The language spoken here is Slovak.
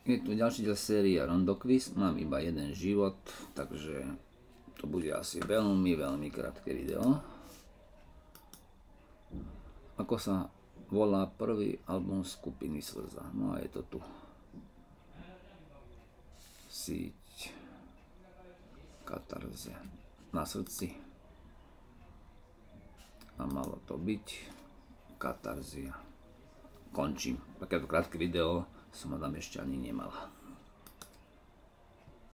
Je tu ďalší diel série Rondo Quiz, mám iba jeden život, takže to bude asi veľmi krátke video. Ako sa volá prvý album skupiny Slza? No a je to tu. Síť Katarze na srdci. A malo to byť Katarzia. Končím. Takéto krátke video som tam ešte ani nemal.